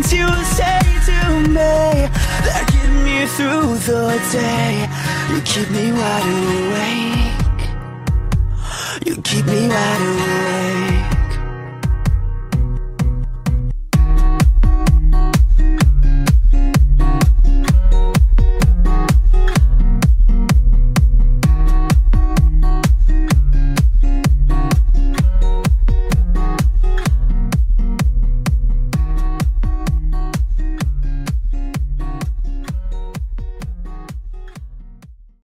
things you say to me that get me through the day. You keep me wide awake. You keep me wide awake.